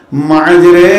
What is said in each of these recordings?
মাঝরে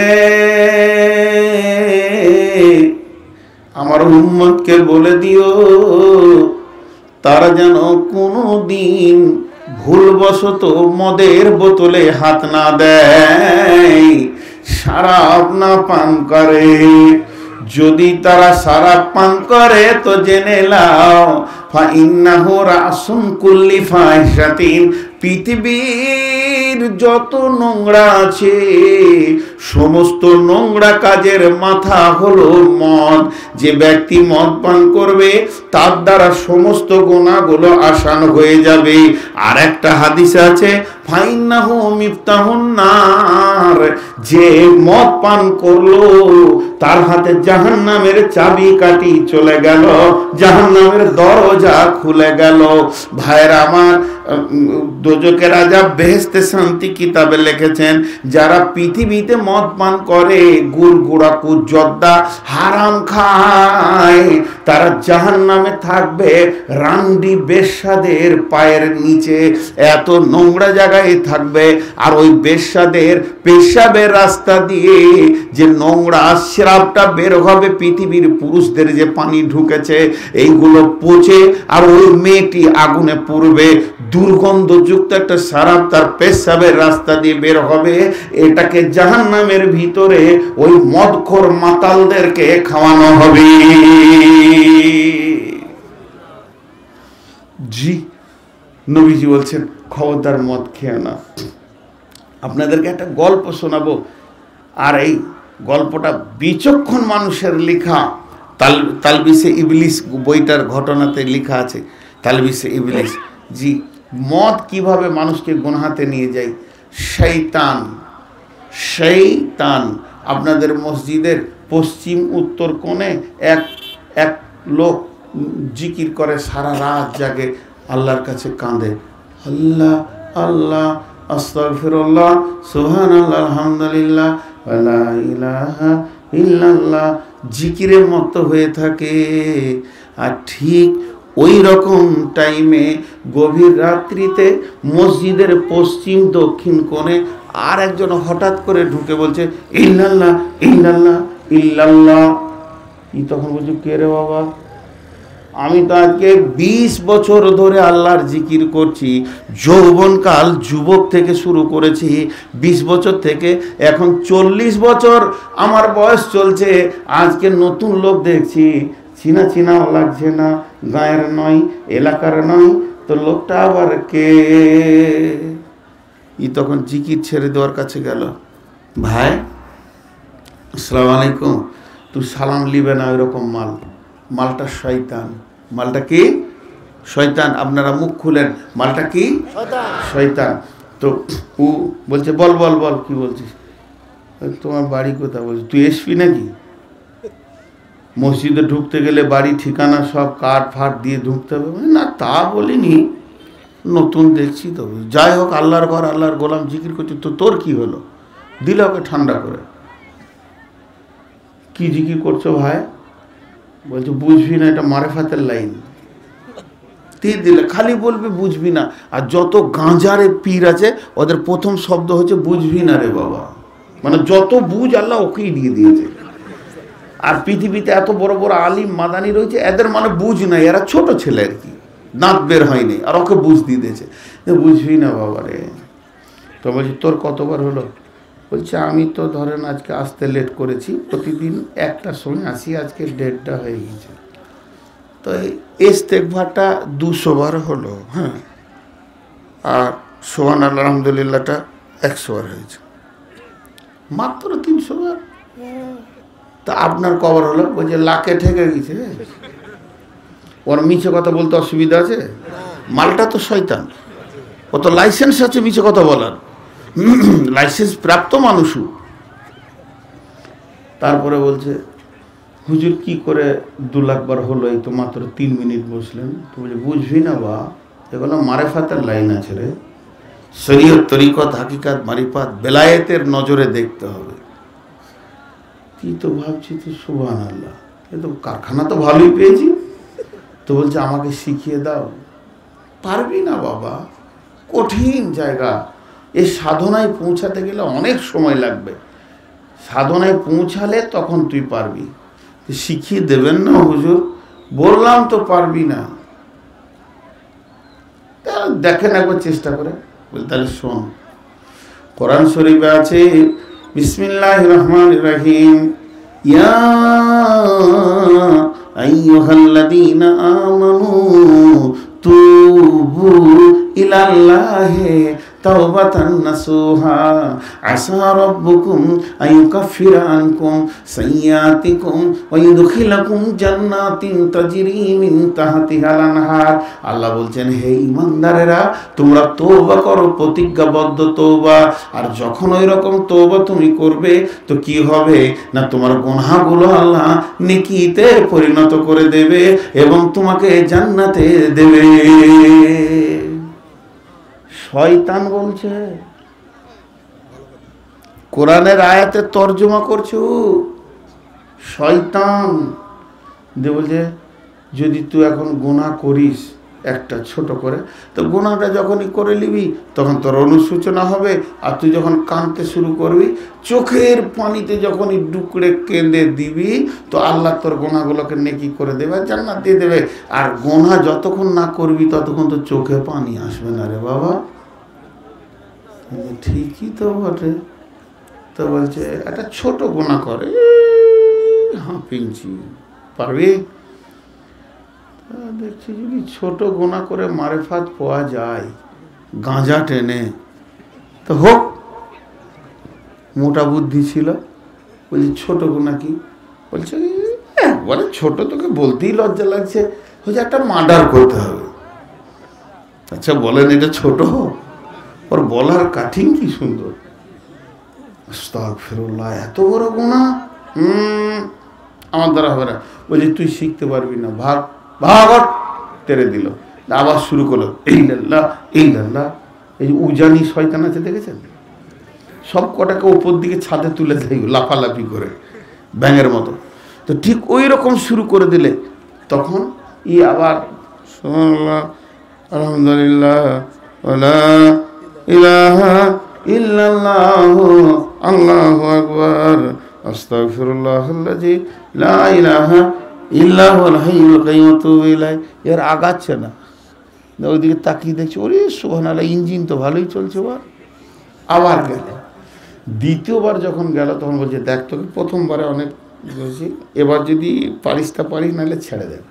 আমার উম্মতকে বলে দিও তারা যেন কোনোদিন ভুলবশত মদের বোতলে হাত না দেয়, শরাব না পান করে। যদি তারা শরাব পান করে তো জেনে নাও ফাইন্নাহু রাসুন কুল্লি ফাহিশাতিন, পৃথিবীর যত নোংরা আছে সমস্ত নোংরা কাজের মাথা হলো মদ। যে ব্যক্তি মদ পান করবে তার দ্বারা সমস্ত গুনাহগুলো আসান হয়ে যাবে। আর একটা হাদিস আছে ফাইন্নাহু মিফতাহুন নার, যে মদ পান করলো তার হাতে জাহান্নামের চাবি কাঠি চলে গেল, জাহান্নামের দরজা খুলে গেল। ভাইরা আমার, দোজখের রাজা বেহেশতে শান্তি কিতাবে লিখেছেন যারা পৃথিবীতে মদ পান করে, গুড় গুড়াকু জর্দা হারাম খায়, তারা জাহান্নামে থাকবে রান্ডি বেশ্যাদের পায়ের নিচে, এত নোংরা জায়গায় থাকবে। আর ওই বেশ্যাদের পেশাবের রাস্তা দিয়ে যে নোংরা শ্রাবটা বের হবে, পৃথিবীর পুরুষদের যে পানি ঢুকেছে এইগুলো পচে আর ওই মেয়েটি আগুনে পুড়বে। দুর্গন্ধযুক্ত একটা শরাব তার পেশাবের রাস্তা দিয়ে বের হবে, এটাকে জাহান্নামের ভিতরে ওই মদখোর মাতালদেরকে খাওয়ানো হবে। জি, নবীজি বলছেন খবরদার মদ খেয়ে না। আপনাদেরকে একটা গল্প শোনাবো, আর এই গল্পটা বিচক্ষণ মানুষের লেখা। তালবিসে ইবলিস বইটার ঘটনাতে লেখা আছে, তালবিসে ইবলিস। জি, মদ কিভাবে মানুষকে গুনাহাতে নিয়ে যায়। শয়তান আপনাদের মসজিদের পশ্চিম উত্তর কোণে এক লোক জিকির করে, সারা রাত জাগে, আল্লাহর কাছে কাঁদে, আল্লাহ আল্লাহ আস্তাগফিরুল্লাহ সুবহানাল্লাহ আলহামদুলিল্লাহ ওয়ালা ইলাহা ইল্লাল্লাহ, জিকিরে মত্ত হয়ে থাকে। আর ঠিক ওই রকম টাইমে গভীর রাত্রিতে মসজিদের পশ্চিম দক্ষিণ কোণে আর একজন হঠাৎ করে ঢুকে বলছে ইল্লাল্লাহ ইল্লাল্লাহ ইল্লাল্লাহ। তখন বলছে কে রে বাবা? আমি তো আজকে 20 বছর ধরে আল্লাহর জিকির করছি, যৌবনকাল যুবক থেকে শুরু করেছি, 20 বছর থেকে এখন 40 বছর আমার বয়স চলছে। আজকে নতুন লোক দেখছি, চিনা চিনাও লাগছে না, গায়ের নয়, এলাকার নয়, তো লোকটা আবার কে? তখন জিকির ছেড়ে দেওয়ার কাছে গেল, ভাই আসসালামু আলাইকুম, তুই সালাম লিবে না ওইরকম মালটা শয়তান। মালটা কি? শয়তান। আপনারা মুখ খুলেন, মালটা কি? শয়তান। তো ও বলছে বল বল বল, কি বলছিস? তোমার বাড়ি কোথায়? বলছে তুই এসপি নাকি? মসজিদে ঢুকতে গেলে বাড়ি ঠিকানা সব কার্ড ফাট দিয়ে ঢুকতে হবে? না তা বলিনি, নতুন দেখছি তো। যাই হোক, আল্লাহর ঘর, আল্লাহর গোলাম, জিকির করছি, তো তোর কি হলো? দিল ওকে ঠান্ডা করে। কি জিকির করছো ভাই? বলছে বুঝবি না, এটা মারেফাতের লাইন। তীর দিলে খালি বলবে বুঝবি না। আর যত গাঁজারে পীর আছে ওদের প্রথম শব্দ হচ্ছে বুঝবি না রে বাবা, মানে যত বুঝ আল্লাহ ওকেই দিয়ে দিয়েছে। আর পৃথিবীতে এত বড় বড় আলিম মাদানি রয়েছে, এদের মানে বুঝ নাই, এরা ছোট ছেলে আর কি, দাঁত বের হয়নি, আর ওকে বুঝ দিয়ে দিয়েছে, বুঝবি না বাবা রে। তো বলছি তোর কতবার হলো? বলছে আমি তো ধরেন আজকে আসতে লেট করেছি, প্রতিদিন 1টার সময় আসি, আজকে 1:30 হয়ে গেছে, তো ইস্তেগফারটা 200 বার হলো, হ্যাঁ, আর সুবহানাল্লাহ আলহামদুলিল্লাহটা 100 বার হয়েছে, মাত্র 300 বার। তা আপনার কবার হলো? বলছে লাখে ঠেকে গেছে। ওর মিছে কথা বলতে অসুবিধা আছে? মালটা তো শয়তান, ও তো লাইসেন্স আছে মিছে কথা বলার, লাইসেন্স প্রাপ্ত মানুষও। তারপরে বলছে হুজুর কি করে 2 লাখ বার হলো? এই তো মাত্র 3 মিনিট বসলেন। তো বলছে বুঝবি না বা, এগুলো মারেফাতের লাইন আছে রে, শরীয়ত তরিকত হাকিকাত মারিফাত বেলায়েতের নজরে দেখতে হবে। তুই তো ভাবছি তো সুবহানাল্লাহ, এ তো কারখানা তো ভালোই পেয়েছি। তো বলছে আমাকে শিখিয়ে দাও। পারবি না বাবা, কঠিন জায়গা। এই সাধনায় পৌঁছাতে গেলে অনেক সময় লাগবে। সাধনায় পৌঁছালে তখন তুই পারবি। শিখিয়ে দেবেন না হুজুর? বললাম তো পারবি না। দেখেন একবার চেষ্টা করে। বল তাহলে শোন, কোরআন শরীফে আছে বিসমিল্লাহির রহমানির রহিম, ইয়া আইয়ুহাল্লাযীনা আমানু তুবু ইলাল্লাহি তাওবাতান নাসুহা আসা রাব্বুকুম আইয়ুকাফিরা আনকুম সাইয়্যাতিকুম ওয়া ইউদখিলাকুম জান্নাতিন তাজরি মিন তাহতিহাল আনহার। আল্লাহ বলছেন, হে ঈমানদারেরা, তোমরা তওবা করো, প্রতিজ্ঞাবদ্ধ তওবা। আর যখন ওই রকম তওবা তুমি করবে তো কি হবে না, তোমার গুনাহগুলো আল্লাহ নেকিতে পরিণত করে দেবে এবং তোমাকে জান্নাতে দেবে। শয়তান বলছে, কোরআনের আয়াতের তর্জমা করছো শয়তান দিয়ে বলছে, যদি তুই এখন গুনাহ করিস একটা ছোট করে, তো গুনাহটা যখনই করে নিবি তখন তোর অনুশোচনা হবে। আর তুই যখন কাঁদতে শুরু করবি, চোখের পানিতে যখনই ডুকরে কেঁদে দিবি, তো আল্লাহ তোর গুনাহগুলোকে নেকি করে দেবে, জান্নাত দিয়ে দেবে। আর গুনাহ যতক্ষণ না করবি ততক্ষণ তো চোখে পানি আসবে না রে বাবা। ঠিকই তো বটে। তো বলছে একটা ছোট গুনাহ করে, পিঞ্চি পারবি? দেখছি যদি ছোট গুনাহ করে মারেফাত পাওয়া যায় গাঁজা টেনে, তো হোক। মোটা বুদ্ধি ছিল। বলছি ছোট গুনাহ কি? বলছে বলে ছোট, তোকে বলতেই লজ্জা লাগছে, হচ্ছে একটা মার্ডার করতে হবে। আচ্ছা বলেন এটা ছোট? ওর বলার কাঠিং কি সুন্দর। আস্তাগফিরুল্লাহ, এত বড় গুনাহ আমার দ্বারা হবে না। বলছি তুই শিখতে পারবি না, ভাগ ভাগ তেরে দিল। আবার শুরু করলো ইল্লাল্লাহ ইল্লাল্লাহ। এই যে উজানি শয়তান আছে দেখেছেন, সব কটাকে উপর দিকে ছাদে তুলে দেয় লাফালাফি করে ব্যাঙের মতো। তো ঠিক ওই রকম শুরু করে দিলে তখন আবার আলহামদুলিল্লাহ ওয়ালা ইলাহা ইল্লাল্লাহ আল্লাহু আকবার আস্তাগফিরুল্লাহাল্লাযী লা ইলাহা ইল্লা হুয়াল হাইয়ুল কাইয়্যুম ওয়া আতুবু ইলাইহি। এর আগাচ্ছে না, ওইদিকে তাকিয়ে দেখছি, ওরে সুবহানাল্লাহ, ইঞ্জিন তো ভালোই চলছে। আবার গেল। দ্বিতীয়বার যখন গেল তখন বলছে, দেখ তোকে প্রথমবারে অনেক বলছি, এবার যদি পারিস তা পারিস, নাহলে ছেড়ে দেবে।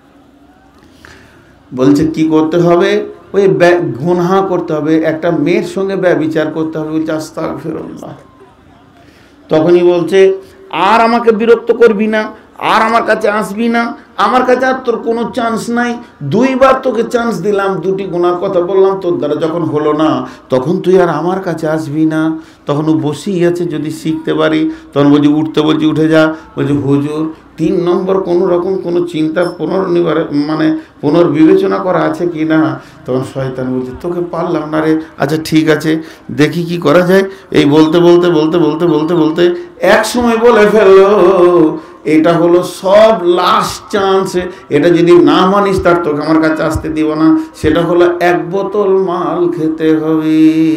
বলছে কি করতে হবে? ওই গুনাহ করতে হবে, একটা মেয়ের সঙ্গে ব্যভিচার করতে হবে। বলছে আস্তাগফিরুল্লাহ। তখনই বলছে, আর আমাকে বিরক্ত করবি না, আর আমার কাছে আসবি না, আমার কাছে আর তোর কোনো চান্স নাই। দুইবার তোকে চান্স দিলাম, দুটি গুনার কথা বললাম, তোর দ্বারা যখন হলো না তখন তুই আর আমার কাছে আসবি না। তখন ও বসেই আছে, যদি শিখতে পারি। তখন বলছি উঠতে, বলছি উঠে যা। বলছি হুজুর 3 নম্বর কোনো রকম কোনো চিন্তা পুনর্বিবেচনা করা আছে কি না? তখন শয়তান বলছে, তোকে পারলাম না রে। আচ্ছা ঠিক আছে, দেখি কি করা যায়। এই বলতে বলতে বলতে বলতে বলতে বলতে এক সময় বলে ফেললো, এটা হলো সব লাস্ট চান্স, এটা যদি না মানিস তার তোকে আমার কাছে আসতে দিব না। সেটা হলো 1 বোতল মাল খেতে হবে।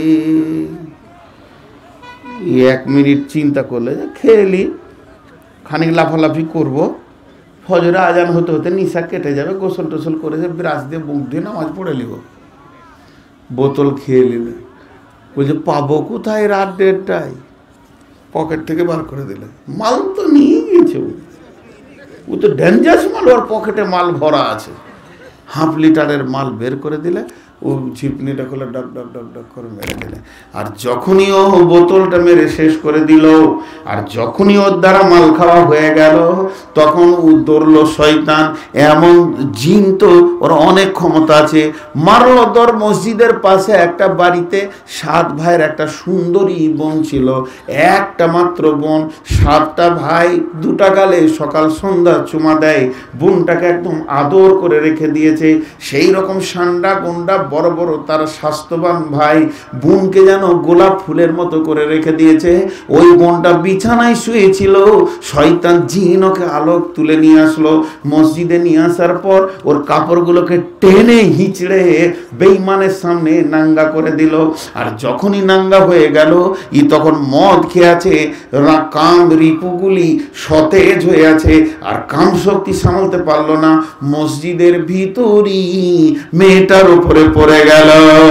1 মিনিট চিন্তা করলে খেয়ে নি, খানিক লাফালাফি করবো, ফজরে আজান হতে হতে নিশা কেটে যাবে, গোসল টোসল করে ব্রাশ দিয়ে মুখ দিয়ে নামাজ পড়ে নিব। বোতল খেয়ে নিলে বলছে, পাবো কোথায় রাত 1:30টায়? পকেট থেকে বার করে দিলে। মাল তো নিয়ে গিয়েছে, ও তো ডেঞ্জারাস মাল, ওর পকেটে মাল ভরা আছে। 1/2 লিটারের মাল বের করে দিলে, ও ঝিপনিটা খুলে ডক ডক ডক ডক করে মেরে দিলে। আর যখনই ও বোতলটা মেরে শেষ করে দিল, আর যখনই ওর দ্বারা মাল খাওয়া হয়ে গেল, তখন ও দৌড়লো শয়তান। এমন জিন তো ওর অনেক ক্ষমতা আছে। মারলো দর মসজিদের পাশে একটা বাড়িতে 7 ভাইয়ের একটা সুন্দরী বোন ছিল, একটা মাত্র বোন। 7টা ভাই 2টা গালে সকাল সন্ধ্যা চুমা দেয়, বোনটাকে একদম আদর করে রেখে দিয়েছে। সেই রকম সান্ডা গুন্ডা বড় বড় তার স্বাস্থ্যবান ভাই বোনকে যেন গোলাপ ফুলের মতো করে রেখে দিয়েছে। ওই বোনটা বিছানায় শুয়েছিল, শয়তান জিন ওকে আলোক তুলে নিয়ে আসলো। মসজিদে নিয়ে আসার পর ওর কাপড়গুলোকে টেনে হিচড়ে বেঈমানের সামনে নাঙ্গা করে দিল। আর যখনই নাঙ্গা হয়ে গেল, তখন মদ খেয়ে আছে, কাম রিপুগুলি সতেজ হয়ে আছে, আর কাম শক্তি সামলাতে পারলো না, মসজিদের ভিতরই মেয়েটার উপরে পড়ে গেল।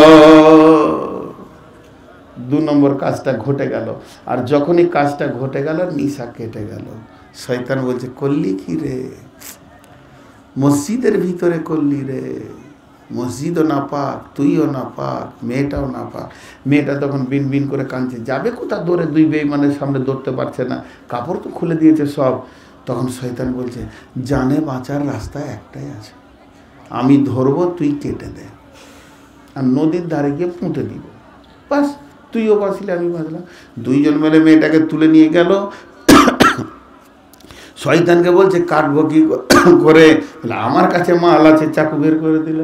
2 নম্বর কাজটা ঘটে গেল। আর যখনই কাজটা ঘটে গেল, নিশা কেটে গেল। শয়তান বলছে, করলি কি রে? মসজিদের ভিতরে করলি রে, মসজিদও না পাক, তুইও না পাক, মেয়েটাও না পাক। মেয়েটা তখন বিন বিন করে কাঁদছে, যাবে কোথা দৌড়ে, 2 বেঈমানের সামনে দৌড়তে পারছে না, কাপড় তো খুলে দিয়েছে সব। তখন শয়তান বলছে, জানে বাঁচার রাস্তা একটাই আছে, আমি ধরবো, তুই কেটে দে, আর নদীর ধারে গিয়ে পুঁতে দিব, বাস, তুইও বাঁচলি আমি বাঁচলাম। 2 জন মিলে মেয়েটাকে তুলে নিয়ে গেল। শয়তানকে বলছে, কাটবো কি করে? আমার কাছে মাল আছে, চাকু বের করে দিল,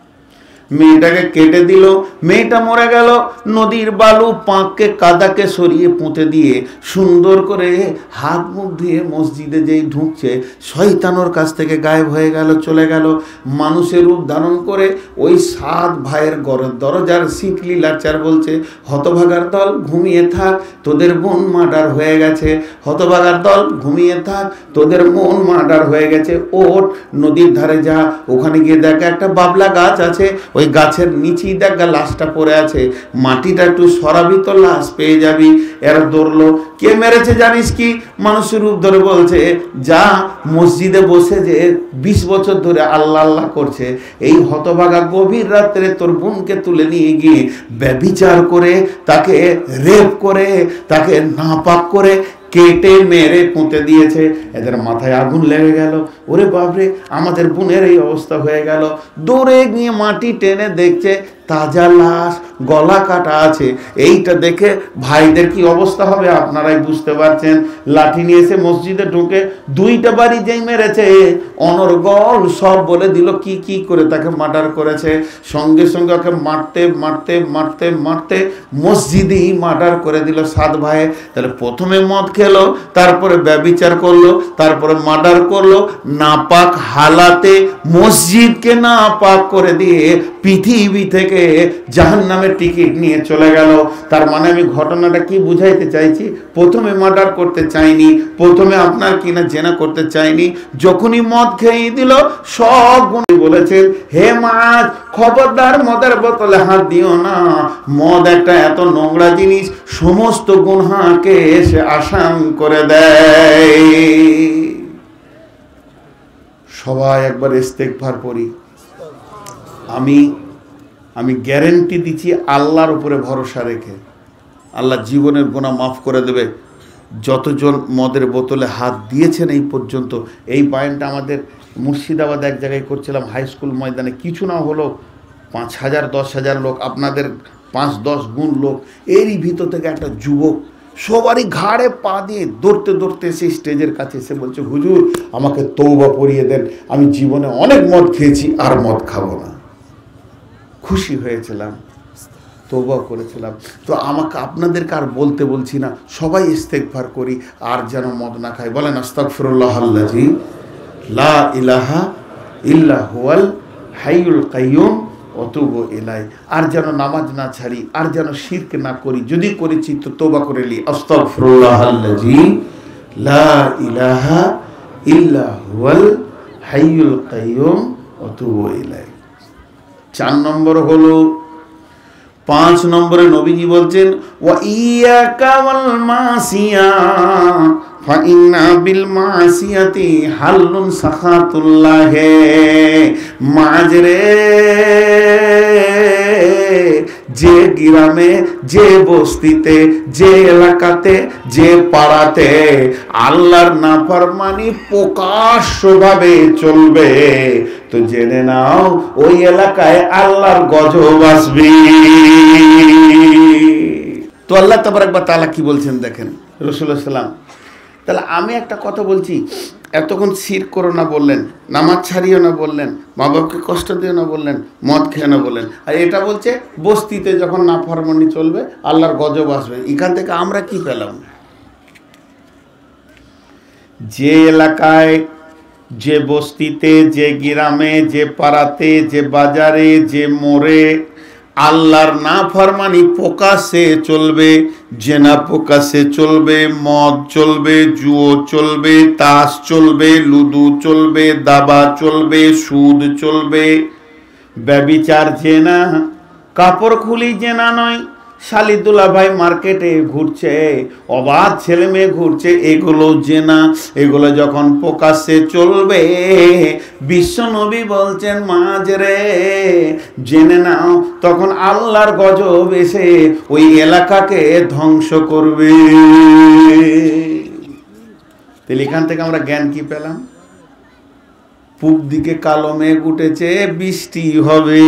মেয়েটাকে কেটে দিল। মেয়েটা মরে গেল। নদীর বালু পাঁককে কাদাকে সরিয়ে পুঁতে দিয়ে সুন্দর করে হাত মুখ ধুয়ে মসজিদে যেই ঢুকছে, শয়তানোর কাছ থেকে গায়েব হয়ে গেল, চলে গেল। মানুষের রূপ ধারণ করে ওই 7 ভাইয়ের দরজার সিটলি লাচার বলছে, হতভাগার দল ঘুমিয়ে থাক, তোদের বোন মার্ডার হয়ে গেছে, হতভাগার দল ঘুমিয়ে থাক, তোদের বোন মার্ডার হয়ে গেছে, ওঠ নদীর ধারে যা, ওখানে গিয়ে দেখা একটা বাবলা গাছ আছে, ওই গাছের নিচেই দেখা লাশটা পড়ে আছে, মাটিটা একটু সরাবি তো লাশ পেয়ে যাবি। এরা দৌড়লো, কে মেরেছে জানিস কি? মানুষের রূপ ধরে বলছে, যা মসজিদে বসে যে 20 বছর ধরে আল্লাহ আল্লাহ করছে, এই হতভাগা গভীর রাত্রে তোর বোনকে তুলে নিয়ে গিয়ে ব্যভিচার করে, তাকে রেপ করে, তাকে নাপাক করে কেটে মেরে পুঁতে দিয়েছে। এদের মাথায় আগুন লেগে গেল, ওরে বাপরে, আমাদের বোনের এই অবস্থা হয়ে গেল। দৌড়ে গিয়ে মাটি টেনে দেখছে তাজা লাশ, গলা কাটা আছে। এইটা দেখে ভাইদের কি অবস্থা হবে আপনারাই বুঝতে পারছেন। লাঠি নিয়ে এসে মসজিদে ঢুকে 2টা বাড়ি যেই মেরেছে, অনর্গল সব বলে দিল কি কি করে তাকে মার্ডার করেছে। সঙ্গে সঙ্গে ওকে মারতে মারতে মারতে মারতে মসজিদেই মার্ডার করে দিল 7 ভাই। তাহলে প্রথমে মদ খেলো, তারপরে ব্যভিচার করলো, তারপরে মার্ডার করলো, নাপাক হালাতে মসজিদকে নাপাক করে দিয়ে পৃথিবী থেকে জাহান্নামের টিকিট নিয়ে চলে গেল। তার মানে আমি ঘটনাটা কি বুঝাইতে চাইছি? প্রথমে মার্ডার করতে চাইনি, প্রথমে আপনার কিনা জেনা করতে চাইনি, যখনই মদ খেয়ে দিল সব গুণ বলেছেন, হে মাছ, খবরদার মদের বোতলে হাত দিও না, মদ একটা এত নোংরা জিনিস, সমস্ত গুনাহকে এসে আসান করে দেয়। সবাই একবার ইস্তেগফার পড়ি। আমি গ্যারেন্টি দিচ্ছি, আল্লাহর উপরে ভরসা রেখে আল্লাহ জীবনের গুনাহ মাফ করে দেবে। যতজন মদের বোতলে হাত দিয়েছেন এই পর্যন্ত, এই বয়ানটা আমাদের মুর্শিদাবাদ এক জায়গায় করছিলাম, হাই স্কুল ময়দানে, কিছু না হলো 5,000 10,000 লোক, আপনাদের 5-10 গুণ লোক, এরই ভিতর থেকে একটা যুবক সবারই ঘাড়ে পা দিয়ে দৌড়তে দৌড়তে এসে স্টেজের কাছে এসে বলছে, হুজুর আমাকে তওবা পড়িয়ে দেন, আমি জীবনে অনেক মদ খেয়েছি, আর মদ খাবো না। খুশি হয়েছিলাম, তওবা করেছিলাম। তো আমাকে আপনাদেরকে আর বলতে বলছি না, সবাই ইস্তেগফার করি আর যেন মদ না খাই। বলেন আস্তাগফিরুল্লাহাল্লাযী লা ইলাহা ইল্লা হুয়াল হাইয়ুল কাইয়্যুম ওয়া তুবু ইলাইহি। আর যেন নামাজ না ছাড়ি, আর যেন শিরক না করি, যদি করেছি তো তওবা করে নি। আস্তাগফিরুল্লাহাল্লাযী লা ইলাহা ইল্লা হুয়াল হাইয়ুল কাইয়্যুম ওয়া তুবু ইলাইহি। 4 নম্বর হলো, 5 নম্বরে নবীজি বলছেন, ওয়া ইয়াকা ওয়াল মাসিয়া ফা ইন্না বিল মাসিয়াতি হাল্লুন সাখাতুল্লাহ। মাজরে, যে গ্রামে, যে বস্তিতে, যে এলাকাতে, যে পাড়াতে আল্লাহর নাফরমানি প্রকাশ্যভাবে চলবে, তো জেনে নাও ওই এলাকায় আল্লাহর গজব আসবে। তো আল্লাহ তাবারক ওয়া তাআলা কি বলছেন দেখেন, রাসূলুল্লাহ সাল্লাল্লাহু আলাইহি ওয়াসাল্লাম। তাহলে আমি একটা কথা বলছি, এতক্ষণ শিরক করো না বললেন, নামাজ ছাড়িও না বললেন, মা বাবাকে কষ্ট দিও না বললেন, মদ খেয়ে না বললেন, আর এটা বলছে বস্তিতে যখন নাফরমানি চলবে আল্লাহর গজব আসবে। এখান থেকে আমরা কি পেলাম? যে এলাকায়, যে বস্তিতে, যে গ্রামে, যে পাড়াতে, যে বাজারে, যে মোড়ে আল্লাহর নাফরমানি প্রকাশ্যে চলবে, জেনা প্রকাশ্যে চলবে, মদ চলবে, জুয়ো চলবে, তাস চলবে, লুডু চলবে, দাবা চলবে, সুদ চলবে, ব্যভিচার জেনা, কাপড় খুলি জেনা নয়, শালিদুল্লাহ ভাই মার্কেটে ঘুরছে, অবাধ ছেলে মেয়ে ঘুরছে, এগুলো জেনা। এগুলো যখন প্রকাশ্যে চলবে বিশ্ব নবী বলছেন মাঝরে জেনে নাও, তখন আল্লাহর গজব এসে ওই এলাকাকে ধ্বংস করবে। তাহলে এখান থেকে আমরা জ্ঞান কি পেলাম? পূব দিকে কালো মেঘ উঠেছে, বৃষ্টি হবে।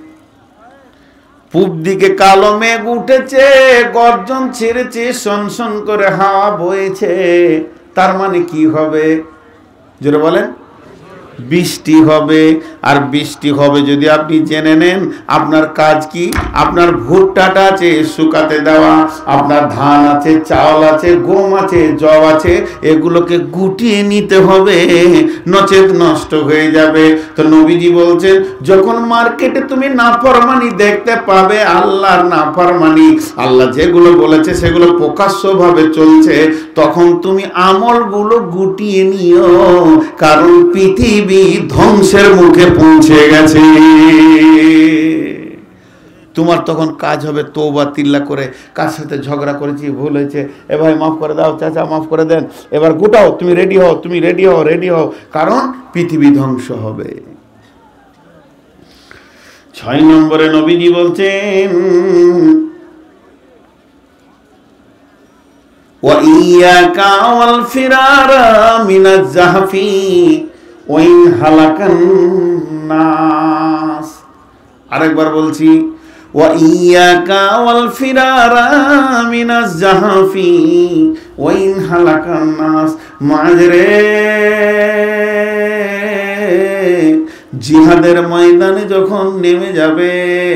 পূব দিকে কালো মেঘ উঠেছে, গর্জন ছেড়েছে, সনসন করে হাওয়া বইছে, তার মানে কি হবে? জোরে বলেন। বৃষ্টি হবে। আর বৃষ্টি হবে যদি আপনি জেনে নেন, আপনার কাজ কি? আপনার ভুট্টাটা আছে শুকাতে দেওয়া, আপনার ধান আছে, চাল আছে, গম আছে, জব আছে, এগুলোকে গুটিয়ে নিতে হবে, নচেত নষ্ট হয়ে যাবে। তো নবীজি বলছেন যখন মার্কেটে তুমি নাফরমানি দেখতে পাবে, আল্লাহর নাফরমানি, আল্লাহ যেগুলো বলেছে সেগুলো প্রকাশ্যভাবে চলছে, তখন তুমি আমলগুলো গুটিয়ে নিও, কারণ পৃথিবী ধ্বংসের মুখে পৌঁছে গেছে। তোমার তখন কাজ হবে তওবা তিল্লা করে, কার সাথে ঝগড়া করেছি, ভুল হয়েছে, এ ভাই মাফ করে দাও, চাচা মাফ করে দেন, এবার গোটাও, তুমি রেডি হও, তুমি রেডি হও, রেডি হও, কারণ পৃথিবী ধ্বংস হবে। 6 নম্বরে নবীজি বলছেন ওয়া ইয়াকা ওয়াল ফিরারা মিনাজ জাহফি ওয়াইন হালাকান নাস। আরেকবার বলছি, ওয়া ইয়াকা ওয়াল ফিরারা মিনাজ জাহফি ওয়াইন হালাকান নাস। মাঝরে জিহাদের ময়দানে যখন নেমে যাবে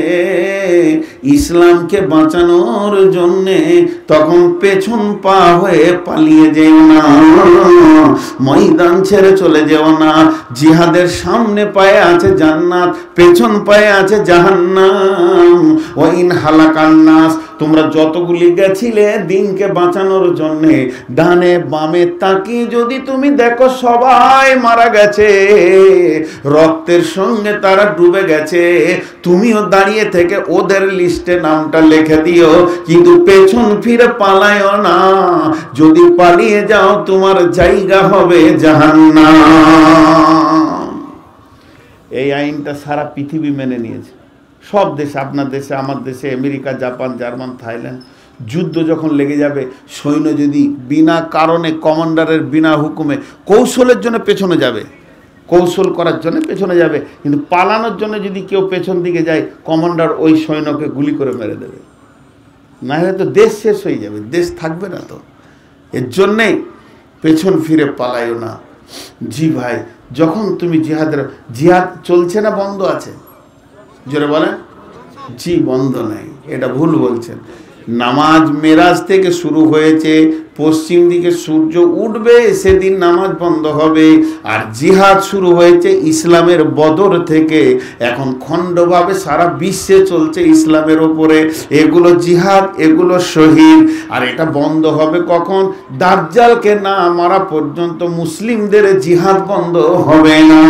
ইসলামকে বাঁচানোর জন্যে, তখন পেছন পা হয়ে পালিয়ে যেও না, ময়দান ছেড়ে চলে যেও না। জিহাদের সামনে পায়ে আছে জান্নাত, পেছন পায়ে আছে জাহান্নাম। ওয়াইন হালাকান নাস, তোমরা যতগুলি গেছিলে দিনকে বাঁচানোর জন্যে, ডানে বামে তাকিয়ে যদি তুমি দেখো সবাই মারা গেছে, রক্তের সঙ্গে তারা ডুবে গেছে, তুমিও দাঁড়িয়ে থেকে ওদের লিস্টে নামটা লিখে দিও, কিন্তু পেছন ফিরে পালায়ও না। যদি পালিয়ে যাও তোমার জায়গা হবে জাহান্নাম। এই আইনটা সারা পৃথিবী মেনে নিয়েছে, সব দেশে, আপনার দেশে, আমার দেশে, আমেরিকা, জাপান, জার্মান, থাইল্যান্ড। যুদ্ধ যখন লেগে যাবে, সৈন্য যদি বিনা কারণে, কমান্ডারের বিনা হুকুমে, কৌশলের জন্য পেছনে যাবে, কৌশল করার জন্য পেছনে যাবে, কিন্তু পালানোর জন্য যদি কেউ পেছন দিকে যায়, কমান্ডার ওই সৈন্যকে গুলি করে মেরে দেবে, না হলে তো দেশ শেষ হয়ে যাবে, দেশ থাকবে না তো। এর জন্যে পেছন ফিরে পালাইও না। জি ভাই, যখন তুমি জিহাদ চলছে না বন্ধ আছে? জোরে বলেন। জি, বন্ধ নাই, এটা ভুল বলছেন। নামাজ মেরাজ থেকে শুরু হয়েছে, পশ্চিম দিকে সূর্য উঠবে সেদিন নামাজ বন্ধ হবে। আর জিহাদ শুরু হয়েছে ইসলামের বদর থেকে, এখন খণ্ডভাবে সারা বিশ্বে চলছে ইসলামের ওপরে। এগুলো জিহাদ, এগুলো শহীদ। আর এটা বন্ধ হবে কখন? দাজ্জালকে না মারা পর্যন্ত মুসলিমদের জিহাদ বন্ধ হবে না,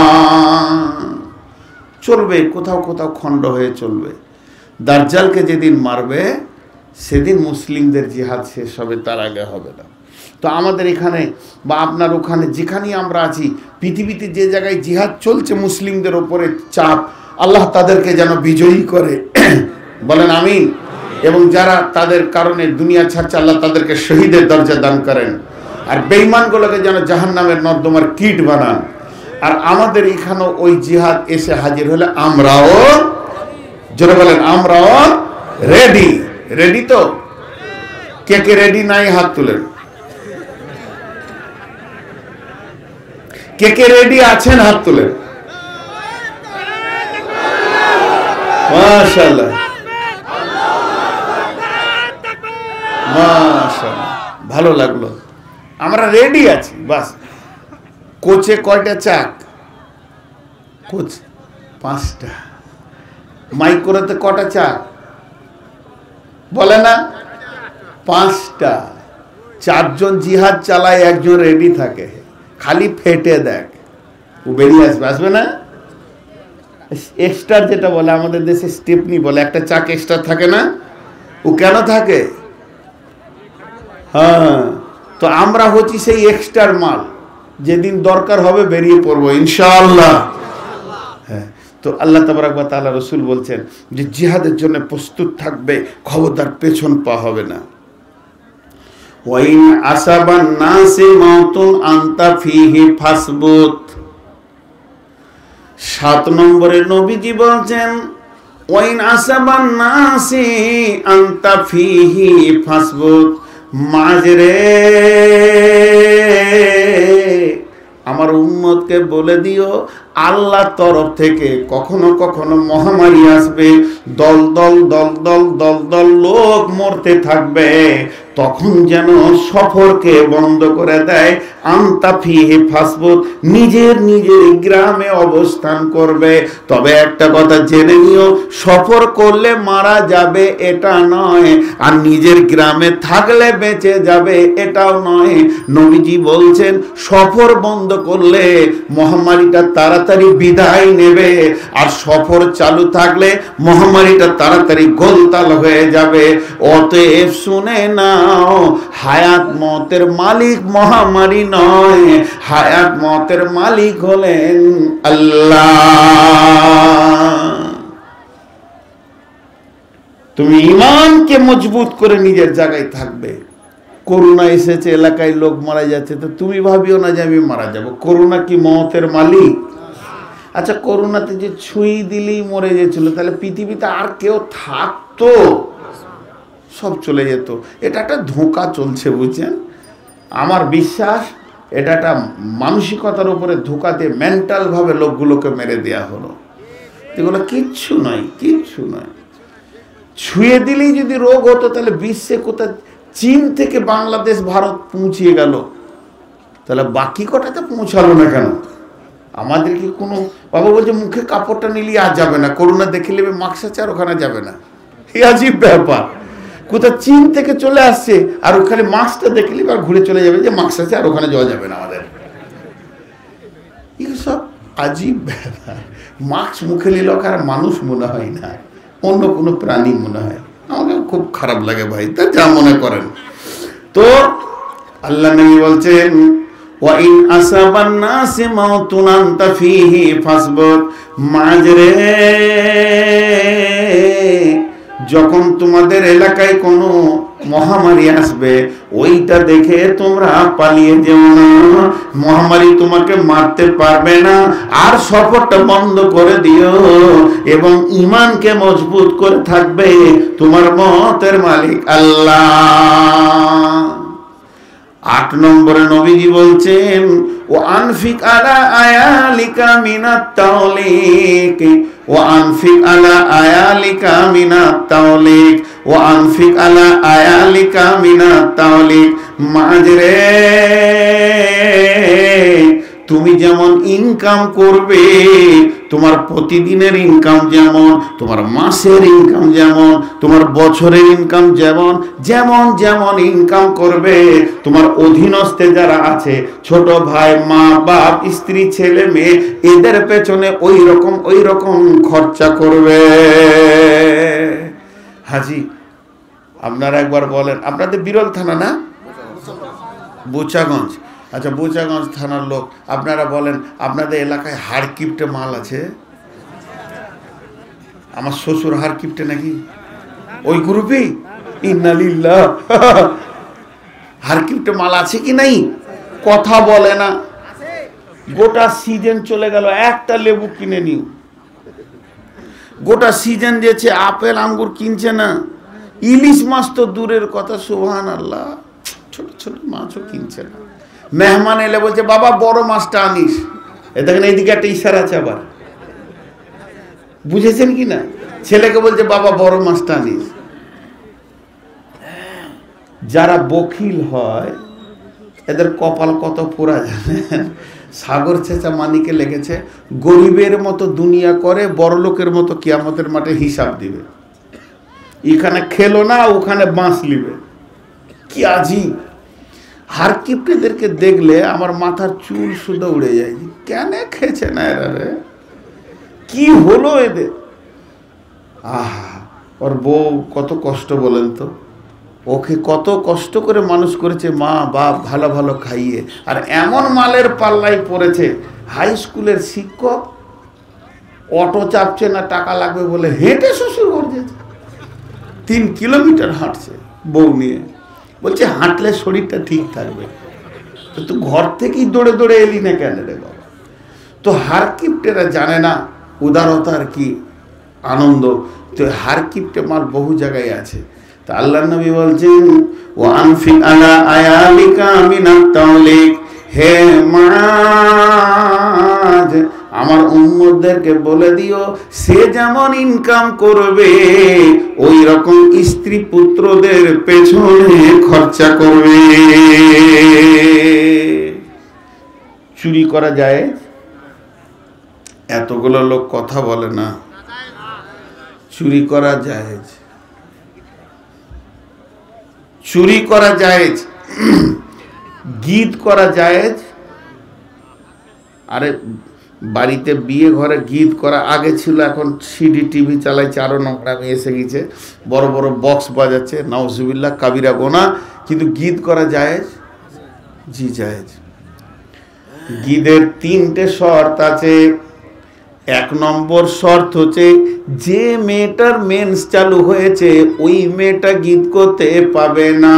চলবে, কোথাও কোথাও খণ্ড হয়ে চলবে। দাজ্জালকে যেদিন মারবে সেদিন মুসলিমদের জিহাদ শেষ হবে, তার আগে হবে না। তো আমাদের এখানে বা আপনার ওখানে যেখানেই আমরা আছি, পৃথিবীতে যে জায়গায় জিহাদ চলছে মুসলিমদের ওপরে চাপ, আল্লাহ তাদেরকে যেন বিজয়ী করে, বলেন আমিন। এবং যারা তাদের কারণে দুনিয়া ছাড়ছে, আল্লাহ তাদেরকে শহীদের দরজা দান করেন। আর বেঈমানগুলোকে যেন জাহান্নামের নর্দমার কীট বানান। আর আমাদের এখানেও ওই জিহাদ এসে হাজির হলে আমরাও, জোরে বলেন, আমরাও রেডি। রেডি তো? কে কে রেডি নাই হাত তুলেন। কে কে রেডি আছেন হাত তোলেন। মাশাআল্লাহ মাশাআল্লাহ, ভালো লাগলো। আমরা রেডি আছি বাস। কোচে কয়টা চাক? কোচ 5টা। মাইক্রোতে কটা চাক বলে না? 5টা। 4জন জিহাদ চালায়, একজন রেডি থাকে, খালি ফেটে দেখ ও বেরিয়ে আসবে। আসবে না? এক্সট্রা যেটা বলে আমাদের দেশে স্টেপনি বলে, একটা চাক এক্সট্রা থাকে না? ও কেন থাকে? হ্যাঁ, তো আমরা হচ্ছি সেই এক্সট্রার মাল, যেদিন দরকার হবে বেরিয়ে পড়বো ইনশাআল্লাহ। হ্যাঁ, তো আল্লাহ তাবারক ওয়া তাআলা রাসূল বলছেন যে জিহাদের জন্য প্রস্তুত থাকবে, খবরদার পেছন পা হবে না। ওয়াইন আসাবান নাসি মাউতুন আনতা ফিহি ফাসবুত। 7 নম্বরে নবীজি বলছেন ওয়াইন আসাবান নাসি আনতা ফিহি ফাসবুত। মাঝরে আমার উম্মতকে বলে দিও, আল্লাহর তরফ থেকে কখনো কখনো মহামারী আসবে, দল দল দল দল দল দল লোক মরতে থাকবে, তখন যেন সফরকে বন্ধ করে দেয়। আনতা ফিহি ফাসবুত, নিজের নিজের গ্রামে অবস্থান করবে। তবে একটা কথা জেনে নিও, সফর করলে মারা যাবে এটা নয়, আর নিজের গ্রামে থাকলে বেঁচে যাবে এটাও নয়। নবীজি বলছেন সফর বন্ধ করলে মহামারীটা তাড়াতাড়ি বিদায় নেবে, আর সফর চালু থাকলে মহামারীটা তাড়াতাড়ি গোলতাল হয়ে যাবে। অতএব শুনে নাও, হায়াত মতের মালিক মহামারী নয়, হায়াত মতের মালিক হলেন আল্লাহ। তুমি ঈমানকে মজবুত করে নিজের জায়গায় থাকবে। করোনা এসেছে, এলাকায় লোক মারা যাচ্ছে, তো তুমি ভাবিও না যে আমি মারা যাব। করোনা কি মতের মালিক? আচ্ছা, করোনাতে যে ছুঁই দিলেই মরে গেছিল, তাহলে পৃথিবীতে আর কেউ থাকতো? সব চলে যেত। এটা একটা ধোঁকা চলছে, বুঝছেন? আমার বিশ্বাস এটা একটা মানসিকতার উপরে ধোঁকা দিয়ে মেন্টালভাবে লোকগুলোকে মেরে দেওয়া হলো। এগুলো কিচ্ছু নয়, কিচ্ছু নয়। ছুঁয়ে দিলেই যদি রোগ হতো, তাহলে বিশ্বে কোথায় চীন থেকে বাংলাদেশ ভারত পৌঁছিয়ে গেল, তাহলে বাকি কটাতে পৌঁছালো না কেন? আমাদের কি কোনো বাবা বলছে মুখে কাপড়টা নিলে আর যাবে না, করোনা দেখে নেবে মাস্ক আছে আর ওখানে যাবে না? এই আজীব ব্যাপার। কোথাও চীন থেকে চলে আসছে আর ওখানে মাস্কটা দেখে নেবে আর ঘুরে চলে যাবে যে মাস্ক আছে আর ওখানে যাওয়া যাবে না আমাদের। এগুলো সব আজীব ব্যাপার। মাস্ক মুখে নিল আর মানুষ মনে হয় না, অন্য কোনো প্রাণী মনে হয়। আমাকে খুব খারাপ লাগে ভাই, তা যা মনে করেন। তো আল্লাহ নবী বলছেন ওয়াইন আসাবান নাসি মাউতুন আনতা ফিহি ফাসবুত। মাঝরে যখন তোমাদের এলাকায় কোনো মহামারী আসবে, ওইটা দেখে তোমরা পালিয়ে যেও না। মহামারী তোমাকে মারতে পারবে না, আর সফরটা বন্ধ করে দিও এবং ঈমানকে মজবুত করে থাকবে। তোমার মতের মালিক আল্লাহ। 8 নম্বরে নবীজি বলছেন ও আনফিক আলা আয়ালিকা মিনাত তাওলিক, ও আনফিক আলা আয়ালিকা মিনাত তাওলিক, ও আনফিক আলা আয়ালিকা মিনাত তাওলিক। মাঝরে তুমি যেমন ইনকাম করবে, তোমার প্রতিদিনের ইনকাম যেমন, তোমার মাসের ইনকাম যেমন, তোমার বছরের ইনকাম যেমন, যেমন যেমন ইনকাম করবে, তোমার অধীনস্থে যারা আছে, ছোট ভাই, মা বাপ, স্ত্রী, ছেলে মেয়ে, এদের পেছনে ওই রকম খরচা করবে। হাজি, আপনারা একবার বলেন, আপনাদের বিরল থানা না? বোচাগঞ্জ। আচ্ছা, বোচাগঞ্জ থানার লোক, আপনারা বলেন আপনাদের এলাকায় হাড়কিপ্টে মাল আছে? আমার শ্বশুর হাড়কিপ্টে নাকি ওই গ্রুপে? ইন্নালিল্লাহ। হাড়কিপ্টে মাল আছে কি নাই? কথা বলে না। গোটা সিজন চলে গেল, একটা লেবু কিনে নিও। গোটা সিজন দিয়েছে, আপেল আঙ্গুর কিনছে না। ইলিশ মাছ তো দূরের কথা, সুবহানাল্লাহ। ছোট ছোট মাছও কিনছে না। মেহমান এলে বলছে বাবা বড় মাছটা আনিস। এ দেখেন এইদিকে একটা ইশারা আছে আবার, বুঝেছেন কি না? ছেলেকে বলছে বাবা বড় মাছটা আনিস। যারা বখিল হয় এদের কপাল কত পোড়া জানেন? সাগর চেঁচা মানিকে লেগেছে, গরিবের মতো দুনিয়া করে, বড় লোকের মতো কিয়ামতের মাঠে হিসাব দিবে। এখানে খেলো না, ওখানে বাঁশ লিবে। কি আজীব! হারকিপ্টেদেরকে দেখলে আমার মাথার চুল শুদ্ধ উড়ে যায়। কেন খেয়েছে না এরা রে? কি হলো এদের? আহা, ওর বউ কত কষ্ট বলেন তো, ওকে কত কষ্ট করে মানুষ করেছে মা বাপ, ভালো ভালো খাইয়ে, আর এমন মালের পাল্লাই পড়েছে। হাই স্কুলের শিক্ষক অটো চাপছে না, টাকা লাগবে বলে হেঁটে শ্বশুর ঘর যেছে, 3 কিলোমিটার হাঁটছে বউ নিয়ে, বলছে হাঁটলে শরীরটা ঠিক থাকবে। তো তুই ঘর থেকেই দৌড়ে দৌড়ে এলি না কেন রে বাবা? তো হারকিপ্টেরা জানে না উদারতার কি আনন্দ। তো হারকিপ্টে মাল বহু জায়গায় আছে। তা আল্লাহ নবী বলছেন ও আনফিক আলা আয়ালিকা মিনাত তাওলিক, হে মাজ আমার উম্মতদেরকে বলে দিও সে যেমন ইনকাম করবে ওই রকম স্ত্রী পুত্রদের পেছনে খরচা করবে। চুরি করা যায়? এতগুলো লোক কথা বলে না। চুরি করা যায়, চুরি করা যায়, গীত করা যায়। আরে বাড়িতে বিয়ে ঘরে গীত করা আগে ছিল, এখন সিডি টিভি চালাইছে, আরো নোংরামি এসে গেছে, বড় বড় বক্স বাজাচ্ছে, নাউজুবিল্লাহ কাবিরা গোনা। কিন্তু গীত করা যায়? জি যায়। গীতের 3টে শর্ত আছে। 1 নম্বর শর্ত হচ্ছে যে মেয়েটার মেন্স চালু হয়েছে ওই মেয়েটা গীত করতে পাবে না।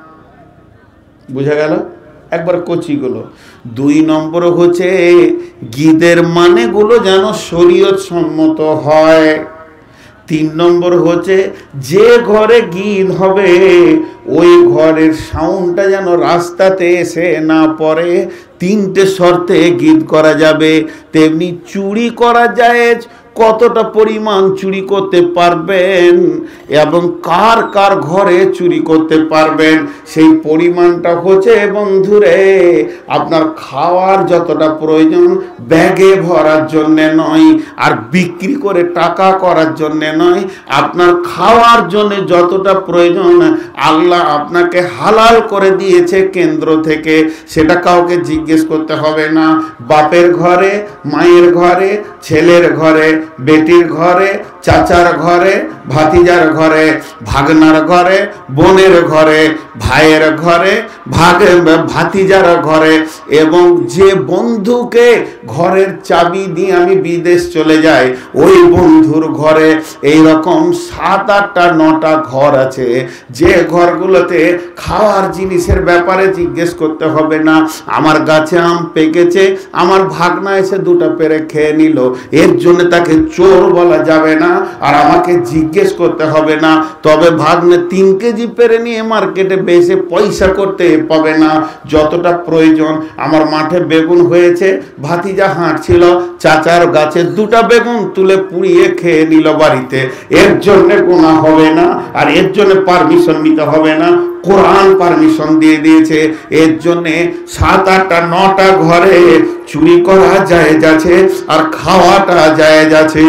বুঝা গেল? একবার কচিগুলো। 2 নম্বর হচ্ছে গীতের মানেগুলো যেন শরীয়ত সম্মত হয়। 3 নম্বর হচ্ছে যে ঘরে গীত হবে ওই ঘরের সাউন্ডটা যেন রাস্তাতে এসে না পড়ে। 3টে শর্তে গীত করা যাবে। তেমনি চুরি করা যায়, কতটা পরিমাণ চুরি করতে পারবেন এবং কার কার ঘরে চুরি করতে পারবেন সেই পরিমাণটা হচ্ছে বন্ধুরে আপনার খাওয়ার যতটা প্রয়োজন ব্যাগে ভরার জন্যে নয়, আর বিক্রি করে টাকা করার জন্যে নয়। আপনার খাওয়ার জন্য যতটা প্রয়োজন আল্লাহ আপনাকে হালাল করে দিয়েছে কেন্দ্র থেকে, সেটা কাউকে জিজ্ঞেস করতে হবে না। বাপের ঘরে, মায়ের ঘরে, ছেলের ঘরে, বেটির ঘরে, চাচার ঘরে, ভাতিজার ঘরে, ভাগনার ঘরে, বোনের ঘরে, ভাইয়ের ঘরে, ভাতিজার ঘরে, এবং যে বন্ধুকে ঘরের চাবি দিয়ে আমি বিদেশ চলে যাই ওই বন্ধুর ঘরে। এই রকম 7, 8, 9টা ঘর আছে যে ঘরগুলোতে খাওয়ার জিনিসের ব্যাপারে জিজ্ঞেস করতে হবে না। আমার গাছে আম পেকেছে, আমার ভাগনা এসে 2টা পেরে খেয়ে নিল, এর জন্য তাকে চোর বলা যাবে না আর আমাকে জিজ্ঞেস করতে হবে না। তবে ভাগ্নে 3 কেজি পেরে নিয়ে মার্কেটে বেশি পয়সা করতে পাবে না। যতটা প্রয়োজন, আমার মাঠে বেগুন হয়েছে, ভাতিজা হাঁটছিল, চাচার গাছে 2টা বেগুন তুলে পুড়িয়ে খেয়ে নিল বাড়িতে, এর জন্য গুনাহ হবে না আর এর জন্য পারমিশন নিতে হবে না। কোরআন পারমিশন দিয়ে দিয়েছে। এর জন্যে 7, 8, 9টা ঘরে চুরি করা জায়েজ আছে আর খাওয়াটা জায়েজ আছে।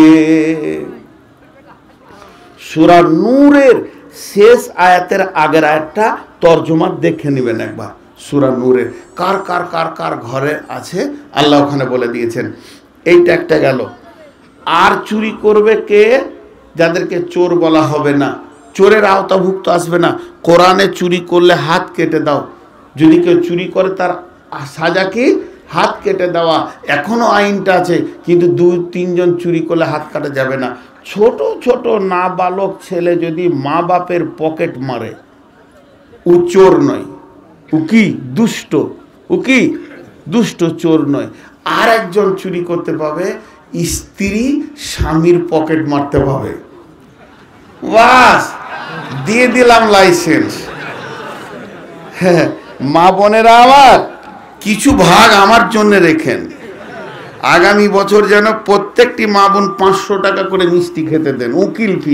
সূরা নূরের শেষ আয়াতের আগের আয়াতটা তরজমা দেখে নেবেন একবার। সূরা নূরের কার কার কার কার ঘরে আছে আল্লাহ ওখানে বলে দিয়েছেন। এইটা একটা গেল। আর চুরি করবে কে? যাদেরকে চোর বলা হবে না, চোরের আওতাভুক্ত আসবে না। কোরআনে চুরি করলে হাত কেটে দাও। যদি কেউ চুরি করে তার সাজা কি? হাত কেটে দেওয়া। এখনো আইনটা আছে, কিন্তু 2-3 জন চুরি করলে হাত কাটা যাবে না। ছোট ছোট নাবালক ছেলে যদি মা বাপের পকেট মারে, ও চোর নয়, ও কি দুষ্ট, ও কি দুষ্ট, চোর নয়। আর একজন চুরি করতে পাবে, স্ত্রী স্বামীর পকেট মারতে পাবে। বাস দিয়ে দিলাম লাইসেন্স। হ্যাঁ, মা বোনেরা আমার কিছু ভাগ আমার জন্য রেখেন। আগামী বছর যেন প্রত্যেকটি মা বোন 500 টাকা করে মিষ্টি খেতে দেন, উকিল ফি।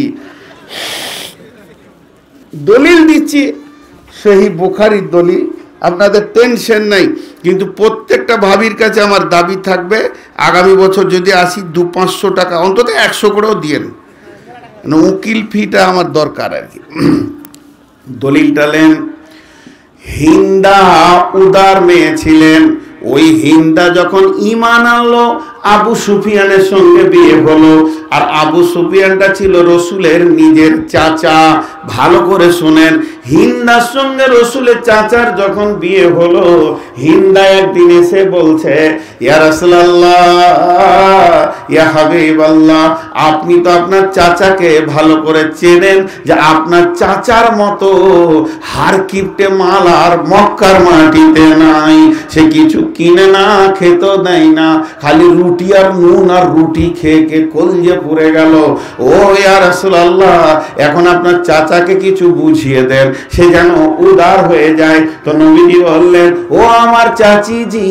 দলিল দিচ্ছি, সহি বুখারীর দলিল, আপনাদের টেনশন নাই। কিন্তু প্রত্যেকটা ভাবির কাছে আমার দাবি থাকবে, আগামী বছর যদি আসি 200-500 টাকা অন্তত 100 করেও দিয়েন, উকিল ফিটা আমার দরকার আর কি। দলিলটা লেন, হিন্দা উদার মেয়ে ছিলেন। ওই হিন্দা যখন ঈমান আনলো, আবু সুফিয়ানের সঙ্গে বিয়ে হলো। আর আবু সুফিয়ানটা ছিল রসুলের নিজের চাচা। ভালো করে শুনেন, হিন্দার সঙ্গে রসুলের চাচার যখন বিয়ে হলো, হিন্দা একদিন এসে বলছে, ইয়া রাসূলুল্লাহ, ইয়া হাবিবাল্লাহ, আপনি তো আপনার চাচাকে ভালো করে চেনেন, যে আপনার চাচার মতো হার কিপটে মাল আর মক্কার মাটিতে নাই। সে কিছু কিনে না, খেতে দেয় না, খালি রুটি আর নুন আর রুটি খেয়ে কে কলজে পুড়ে গেল। ও ইয়া রাসূলুল্লাহ, এখন আপনার চাচাকে কিছু বুঝিয়ে দেন, সে যেন উদার হয়ে যায়। তো নবীজি বললেন, ও আমার চাচিজি,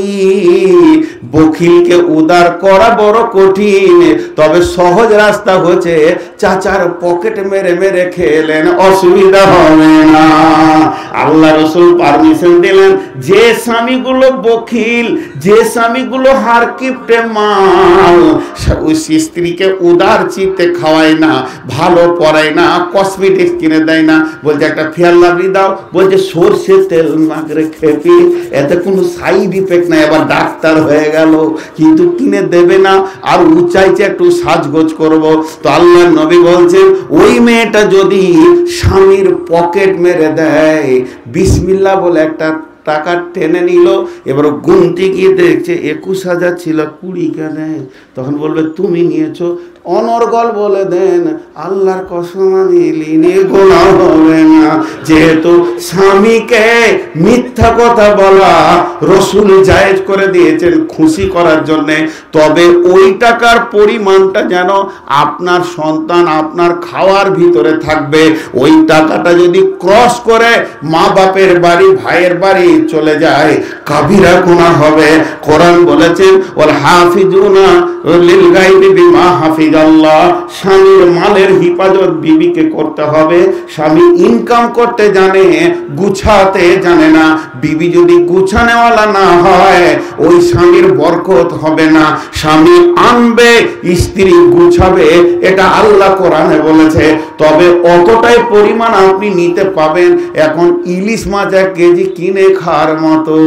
বখিলকে উদার করা বড় কঠিন, তবে সহজ রাস্তা হচ্ছে চাচার পকেট মেরে মেরে খেলেন, অসুবিধা হবে না। আল্লাহ রসুল পারমিশন দিলেন, যে স্বামীগুলো বখিল, যে স্বামীগুলো হার কিপটে মাল, ওই স্ত্রীকে উদার চিত্তে খাওয়ায় না, ভালো পড়ায় না, কসমেটিক্স কিনে দেয় না, বলছে একটা ফেয়ার লাভলি দাও, বলছে সরষের তেল মাখরে খেপি, এতে কোনো সাইড ইফেক্ট নাই, আবার ডাক্তার হয়ে গেল, কিন্তু কিনে দেবে না। আর চাইছে একটু সাজগোজ করব। তো আল্লাহ নবী বলছেন, ওই মেয়েটা যদি স্বামীর পকেট মেরে দেয়, বিসমিল্লাহ বলে একটা টাকা টেনে নিল, এবার গুনতে গিয়ে দেখছে 21,000 ছিল, 20 কেন, তখন বলবে তুমি নিয়েছো। অনর্গল বলে দেন, আল্লাহর কসম আমি লিনি, গোনা হবে না। যেহেতু স্বামীকে মিথ্যা কথা বলা রসুল জায়েজ করে দিয়েছেন খুশি করার জন্য, তবে ওই টাকার পরিমাণটা যেন আপনার সন্তান আপনার খাওয়ার ভিতরে থাকবে। ওই টাকাটা যদি ক্রস করে মা বাপের বাড়ি, ভাইয়ের বাড়ি চলে যায়, কাবিরা গুনাহ হবে। কোরআন বলেছেন, ওয়াল হাফিজুনা লিল গায়বি বিমা হাফিজাল্লাহ, স্বামীর মালের হিফাজত বিবিকে করতে হবে। স্বামী ইনকাম করতে জানে, গুছাতে জানে না। বিবি যদি গুছানেওয়ালা না হয়, ওই স্বামীর বরকত হবে না। স্বামী আনবে, স্ত্রী গুছাবে, এটা আল্লাহ কোরআনে বলেছে। তবে অতটাই পরিমাণ আপনি নিতে পাবেন। এখন ইলিশ মাছ 1 কেজি কিনে খাওয়ার মতো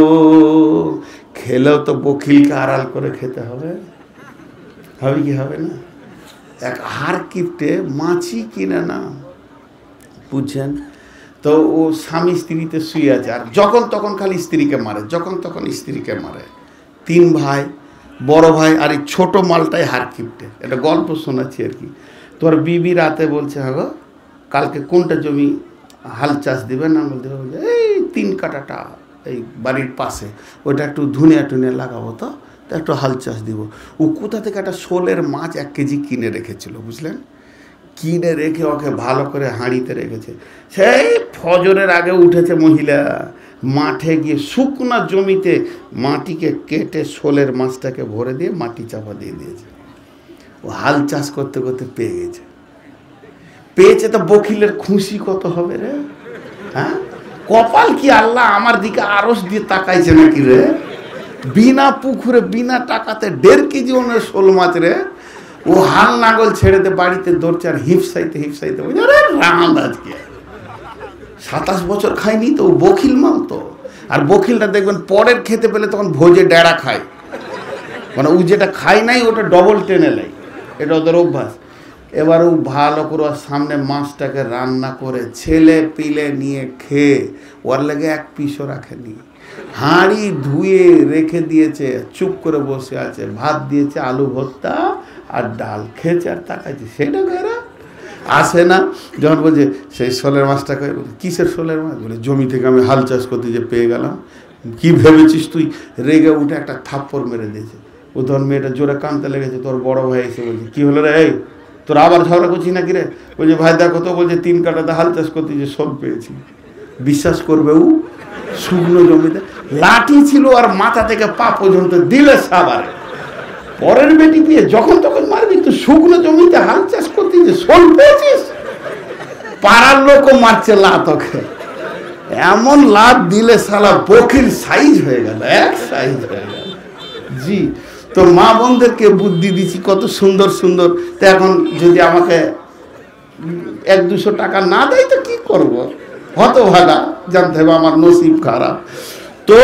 খেলেও তো বখিলকে আড়াল করে খেতে হবে, হবে কি হবে না? এক হার কিপটে মাছই কিনে না, বুঝছেন তো? ও স্বামী স্ত্রীতে শুয়ে আছে, আর যখন তখন খালি স্ত্রীকে মারে, যখন তখন স্ত্রীকে মারে। 3 ভাই, বড় ভাই, আর এই ছোট মালটাই হার কিপটে। এটা গল্প শোনাচ্ছি আর কি। তোর বিবি রাতে বলছে, হ্যাঁ গো, কালকে কোনটা জমি হাল চাষ দিবে না? বলতে বলছে, এই 3 কাঠাটা এই বাড়ির পাশে, ওটা একটু ধুনিয়া টুনিয়া লাগাবো, তো একটু হাল চাষ দিব। ও কোথা থেকে একটা শোলের মাছ 1 কেজি কিনে রেখেছিল, বুঝলেন? কিনে রেখে ওকে ভালো করে হাঁড়িতে রেখেছে। সেই ফজরের আগে উঠেছে মহিলা, মাঠে গিয়ে শুকনা জমিতে মাটিকে কেটে শোলের মাছটাকে ভরে দিয়ে মাটি চাপা দিয়ে দিয়েছে। ও হাল চাষ করতে করতে পেয়ে গেছে। পেয়েছে তো বখিলের খুশি কত হবে রে, হ্যাঁ? কপাল কি আল্লাহ আমার দিকে আরস দিয়ে তাকাইছে নাকি রে? বিনা পুকুরে বিনা টাকাতে 1.5 কেজি ওনার শোল মাছ রে। ও হাল নাগল ছেড়ে দে, বাড়িতে দৌড়ছে আর হিপসাইতে হিপসাইতে বলছে, আরে রাঁধ আজকে 27 বছর খায়নি তো, বখিল মাল তো। আর বখিলটা দেখবেন পরের খেতে পেলে তখন ভোজে ডেড়া খায়, মানে ও যেটা খায় নাই ওটা ডবল টেনে নেয়, এটা ওদের অভ্যাস। এবার ও ভালো করে ওর সামনে মাছটাকে রান্না করে ছেলে পিলে নিয়ে খেয়ে ওর লেগে 1 পিসও রাখেনি, হাঁড়ি ধুয়ে রেখে দিয়েছে, চুপ করে বসে আছে। ভাত দিয়েছে, আলু ভর্তা আর ডাল, খেয়েছে আর তাকাইছে। সেটা ঘেরা আসে না। যখন বলছে সেই শোলের মাছটাকে, কিসের শোলের মাছ? বলে জমি থেকে আমি হাল চাষ করতে যে পেয়ে গেলাম। কি ভেবেছিস তুই? রেগে উঠে একটা থাপ্পড় মেরে দিয়েছে। ও তখন মেয়েটা জোরে কাঁদতে লেগেছে। তোর বড় ভাই এসে বলছে, কি হলো রে, এই তোর আবার ঝগড়া করছিস নাকি রে? বলছে, ভাই দেখো তো, বলছে 3 কাঠাতে হাল চাষ করতে যে শোল পেয়েছি। বিশ্বাস করবে ও? শুকনো জমিতে লাঠি ছিল আর মাথা থেকে পা পর্যন্ত দিলে সাবারে। পরের বেটি দিয়ে যখন তখন মারবি, তো শুকনো জমিতে হাল চাষ করতে যে শোল পেয়েছিস, পাড়ার লোকও মারছে লাত ওকে। এমন লাত দিলে শালা বকিল সাইজ হয়ে গেল, এক সাইজ হয়ে গেল। জি, তো মা বোনদেরকে বুদ্ধি দিচ্ছি কত সুন্দর সুন্দর। তো এখন যদি আমাকে 100-200 টাকা না দেয় তো কি করব, হতভাগা, জানতে হবে আমার নসিব খারাপ। তো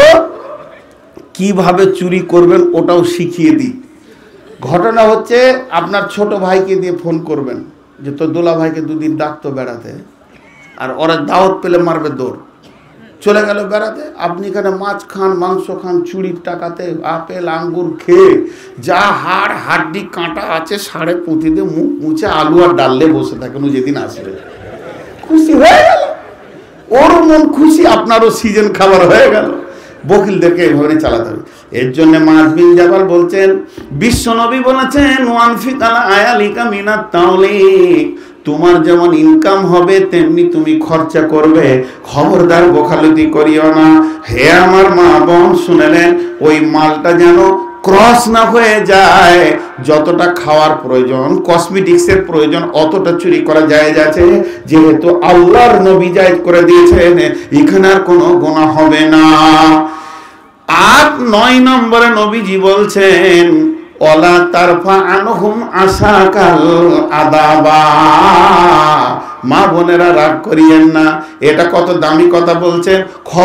কিভাবে চুরি করবেন ওটাও শিখিয়ে দিই। ঘটনা হচ্ছে, আপনার ছোট ভাইকে দিয়ে ফোন করবেন যে তোর দোলা ভাইকে 2 দিন ডাকতো বেড়াতে, আর ওরা দাওয়াত পেলে মারবে দৌড়, চলে গেল বেড়াতে। আপনি এখানে মাছ খান, মাংস খান, চুরির টাকাতে আপেল আঙ্গুর খেয়ে যা হাড় হাড্ডি কাঁটা আছে সাড়ে পুঁতি দিয়ে মুখ মুছে আলু আর ডাললে বসে থাকেন। যেদিন আসবে খুশি হয়ে গেল, ওরও মন খুশি, আপনারও সিজন খাবার হয়ে গেল। বকিলদেরকে এইভাবে চালাতে হবে। এর জন্য মাজ বিন জাবাল বলছেন, বিশ্ব নবী বলেছেন, ওয়ানফিক আলা আয়ালিকা মিনাত তাওলিক, তোমার যেমন ইনকাম হবে তেমনি তুমি খরচা করবে, খবরদার বখালতি করিও না। হে আমার মা বোন শুনলেন, ওই মালটা যেন ক্রস না হয়ে যায়। যতটা খাওয়ার প্রয়োজন, কসমেটিক্সের প্রয়োজন, অতটা চুরি করা জায়েজ আছে, যেহেতু আল্লাহর নবী জায়েজ করে দিয়েছেন, এখানে আর কোনো গুনাহ হবে না। আর 9 নম্বরে নবীজি বলছেন, ওয়ালা তারফা আনহুম আসাকাল আদাবা, মা বোনেরা রাগ করিয়েন না, এটা কত দামি কথা বলছেন।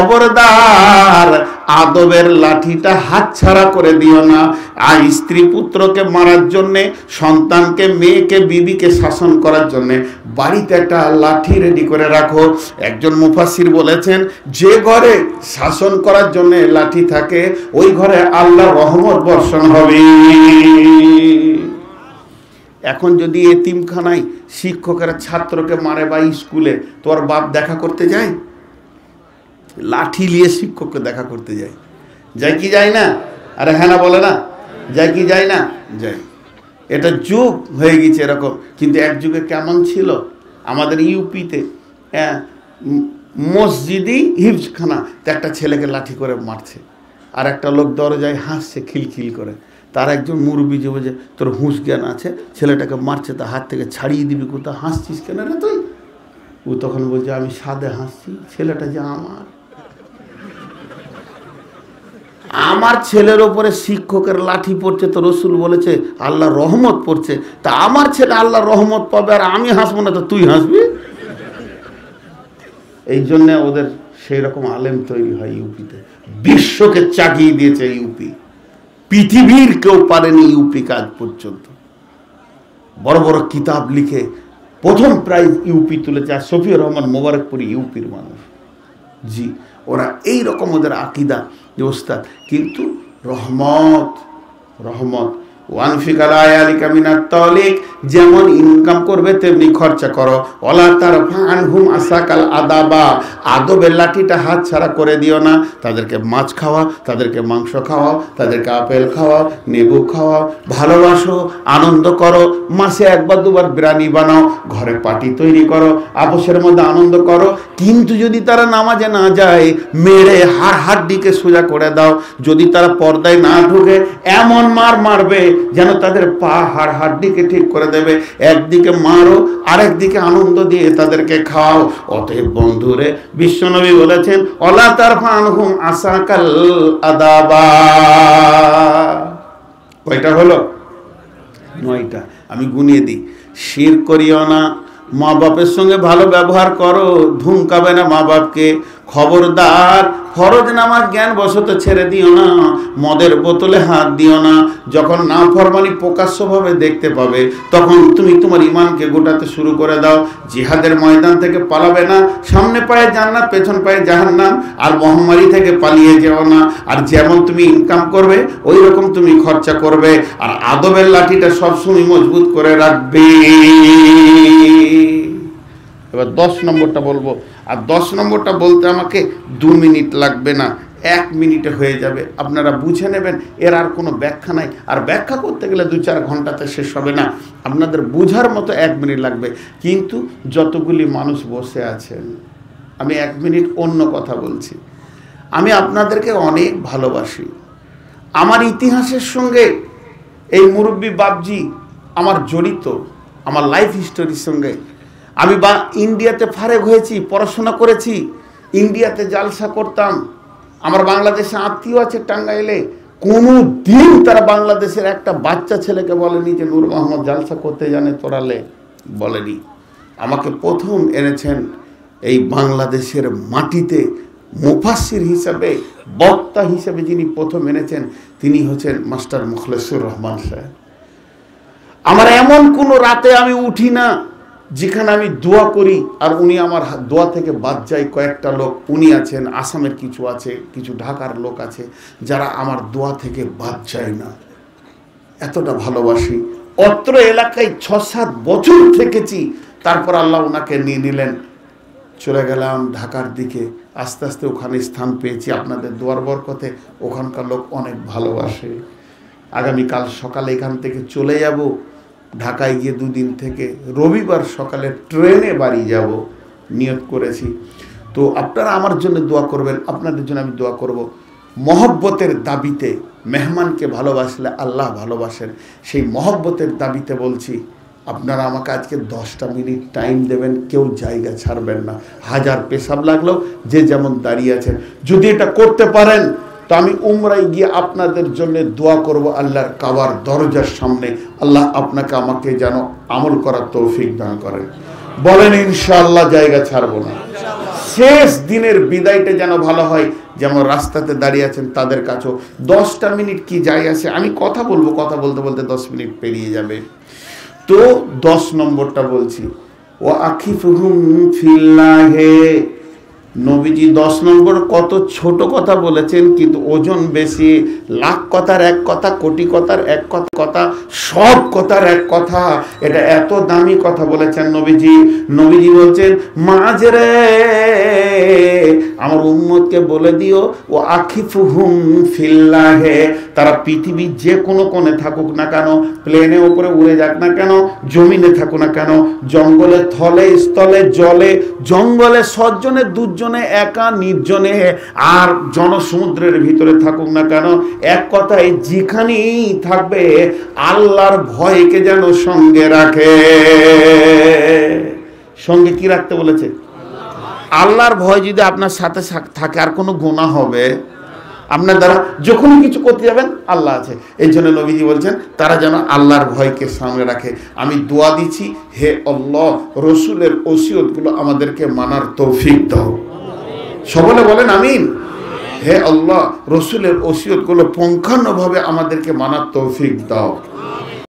খবরদার আদবের লাঠিটা হাতছাড়া করে দিও না। আর স্ত্রী পুত্রকে মারার জন্যে, সন্তানকে, মেয়েকে, বিবিকে শাসন করার জন্যে বাড়িতে একটা লাঠি রেডি করে রাখো। একজন মুফাসসির বলেছেন, যে ঘরে শাসন করার জন্য লাঠি থাকে ওই ঘরে আল্লাহর রহমত বর্ষণ হবে। এখন যদি এতিমখানায় শিক্ষকেরা ছাত্রকে মারে বা স্কুলে, তোর বাপ দেখা করতে যায়? লাঠি নিয়ে শিক্ষককে দেখা করতে যায়, যায় কি যায় না? আরে হ্যাঁ না বলে না, যায় কি যায় না? যায়। এটা যুগ হয়ে গেছে এরকম। কিন্তু এক যুগে কেমন ছিল আমাদের ইউপিতে, মসজিদি হিফজখানা, একটা ছেলেকে লাঠি করে মারছে, আর একটা লোক দরজায় হাসছে খিলখিল করে। তার একজন মুরব্বি যে বলছে, তোর হুঁশ জ্ঞান আছে, ছেলেটাকে মারছে, তার হাত থেকে ছাড়িয়ে দিবি, কোথাও হাসছিস কেন রে তুই? ও তখন বলছে, আমি সাদে হাসছি, ছেলেটা যে আমার ছেলের ওপরে শিক্ষকের লাঠি পড়ছে, তো রসুল বলেছে আল্লাহ রহমত পড়ছে, তা আমার ছেলে আল্লাহ রহমত পাবে আর আমি হাসবো না, তো তুই হাসবি? এই জন্যে ওদের সেই রকম আলেম তৈরি হয় ইউপিতে। বিশ্বকে চাগিয়ে দিয়েছে ইউপি, পৃথিবীর কেউ পারেনি ইউপি কাজ পর্যন্ত। বড় বড় কিতাব লিখে প্রথম প্রাইজ ইউপি তুলেছে। আর শফিউর রহমান মোবারকপুরি ইউপির মানুষ। জি, ওরা এই রকম ওদের আকিদা যে ওস্তাদ, কিন্তু রহমত রহমত। ওয়ানফিক আলা আয়ালিকা মিনাত তাওলিক, যেমন ইনকাম করবে তেমনি খরচা করো। ওয়ালা তারফা আনহুম আসাকাল আদাবা, আদবের লাঠিটা হাত ছাড়া করে দিও না। তাদেরকে মাছ খাওয়া, তাদেরকে মাংস খাওয়াও, তাদেরকে আপেল খাওয়াও, লেবু খাওয়াও, ভালোবাসো, আনন্দ করো। মাসে 1-2 বার বিরিয়ানি বানাও, ঘরে পার্টি তৈরি করো, আপসের মধ্যে আনন্দ করো। কিন্তু যদি তারা নামাজে না যায়, মেরে হাড্ডিকে সোজা করে দাও। যদি তারা পর্দায় না ঢুকে, এমন মারবে যেন তাদের পা হাড্ডিকে ঠিক করে দেবে। একদিকে মারো, আরেকদিকে আনন্দ দিয়ে তাদেরকে খাওয়াও। অতএব বন্ধুরে, বিশ্বনবী বলেছেন, ওয়ালা তারফা আনহুম আসাকাল আদাবা। কয়টা হলো? 9টা। আমি গুনিয়ে দিই। শিরক করিও না, মা বাপের সঙ্গে ভালো ব্যবহার করো, ধুমকাবে না মা বাপকে। খবরদার ফরজ নামাজ জ্ঞান বশত ছেড়ে দিও না, মদের বোতলে হাত দিও না। যখন নাফরমানি প্রকাশ্যভাবে দেখতে পাবে, তখন তুমি তোমার ইমানকে গোটাতে শুরু করে দাও। জিহাদের ময়দান থেকে পালাবে না, সামনে পায়ে জান্নাত, পেছন পায়ে জাহান্নাম। আর মহামারী থেকে পালিয়ে যেও না। আর যেমন তুমি ইনকাম করবে, ওই রকম তুমি খরচা করবে। আর আদবের লাঠিটা সবসময় মজবুত করে রাখবে। এবার 10 নম্বরটা বলবো। আর 10 নম্বরটা বলতে আমাকে 2 মিনিট লাগবে না, 1 মিনিটে হয়ে যাবে। আপনারা বুঝে নেবেন, এর আর কোনো ব্যাখ্যা নাই। আর ব্যাখ্যা করতে গেলে 2-4 ঘন্টাতে শেষ হবে না। আপনাদের বোঝার মতো 1 মিনিট লাগবে। কিন্তু যতগুলি মানুষ বসে আছেন, আমি 1 মিনিট অন্য কথা বলছি। আমি আপনাদেরকে অনেক ভালোবাসি। আমার ইতিহাসের সঙ্গে এই মুরব্বী বাপজি আমার জড়িত, আমার লাইফ হিস্টোরির সঙ্গে। আমি ইন্ডিয়াতে ফারেক হয়েছি, পড়াশোনা করেছি, ইন্ডিয়াতে জালসা করতাম। আমার বাংলাদেশে আত্মীয় আছে টাঙ্গাইলে, কোনো দিন তারা বাংলাদেশের একটা বাচ্চা ছেলেকে বলেনি যে নূর মোহাম্মদ জালসা করতে জানে তোরালে, বলেনি। আমাকে প্রথম এনেছেন এই বাংলাদেশের মাটিতে মুফাসসির হিসাবে, বক্তা হিসাবে যিনি প্রথম এনেছেন তিনি হচ্ছেন মাস্টার মুখলেসুর রহমান সাহেব। আমার এমন কোনো রাতে আমি উঠি না যেখানে আমি দোয়া করি আর উনি আমার দোয়া থেকে বাদ যায়। কয়েকটা লোক উনি আছেন, আসামের কিছু আছে, কিছু ঢাকার লোক আছে যারা আমার দোয়া থেকে বাদ যায় না। এতটা ভালোবাসি। অত্র এলাকায় 6-7 বছর থেকেছি, তারপর আল্লাহ ওনাকে নিয়ে নিলেন, চলে গেলাম ঢাকার দিকে। আস্তে আস্তে ওখানে স্থান পেয়েছি আপনাদের দোয়ার বরকতে। ওখানকার লোক অনেক ভালোবাসে। আগামীকাল সকালে এখান থেকে চলে যাব, ঢাকায় গিয়ে 2 দিন থেকে রবিবার সকালে ট্রেনে বাড়ি যাব, নিয়ত করেছি। তো আপনারা আমার জন্য দোয়া করবেন, আপনাদের জন্য আমি দোয়া করব। মহব্বতের দাবিতে, মেহমানকে ভালোবাসলে আল্লাহ ভালোবাসেন, সেই মহব্বতের দাবিতে বলছি, আপনারা আমাকে আজকে 10টা মিনিট টাইম দেবেন, কেউ জায়গা ছাড়বেন না। হাজার পেশাব লাগলেও যে যেমন দাঁড়িয়ে আছেন, যদি এটা করতে পারেন তো আমি উমরায় গিয়ে আপনাদের জন্য দোয়া করব আল্লাহর কাবার দরজার সামনে। আল্লাহ আপনাকে আমাকে যেন আমল করার তৌফিক দান করেন। বলেন ইনশাআল্লাহ জায়গা ছাড়বো না। শেষ দিনের বিদায়টা যেন ভালো হয়। যেমন রাস্তাতে দাঁড়িয়ে আছেন তাদের কাছেও 10টা মিনিট কি যায় আসে, আমি কথা বলবো, কথা বলতে বলতে 10 মিনিট পেরিয়ে যাবে। তো 10 নম্বরটা বলছি, ও আখিফুহুম ফিল্লাহে। নবীজি 10 নম্বর কত ছোট কথা বলেছেন, কিন্তু ওজন বেশি। লাখ কথার এক কথা, কোটি কথার এক কথা, সব কথার এক কথা। এটা এত দামি কথা বলেছেন নবীজি। নবীজি বলছেন, মাঝরে আমার উম্মতকে বলে দিও, ও আখিফুহুম ফিল্লাহে, তারা পৃথিবীর যে কোনো কোণে থাকুক না কেন, প্লেনে উপরে উড়ে যাক না কেন, জমিনে থাকুক না কেন, জঙ্গলে থলে স্থলে জলে, জঙ্গলে সজ্জনে দুজনে একা নির্জনে, আর জনসমুদ্রের ভিতরে থাকুক না কেন, এক কথায় যেখানেই থাকবে আল্লাহর ভয়কে যেন সঙ্গে রাখে। সঙ্গে কি রাখতে বলেছে? আল্লাহর ভয় যদি আপনার সাথে থাকে, আর কোনো গুনাহ হবে আপনার দ্বারা? যখনই কিছু করতে যাবেন আল্লাহ আছে। এই জন্য নবীজি বলছেন তারা যেন আল্লাহর ভয়কে সামনে রাখে। আমি দোয়া দিচ্ছি, হে আল্লাহ, রসুলের ওসিয়তগুলো আমাদেরকে মানার তৌফিক দাও। সকলে বলেন আমিন। হে আল্লাহ, রসুলের ওসিয়তগুলো পুঙ্খানুভাবে আমাদেরকে মানার তৌফিক দাও।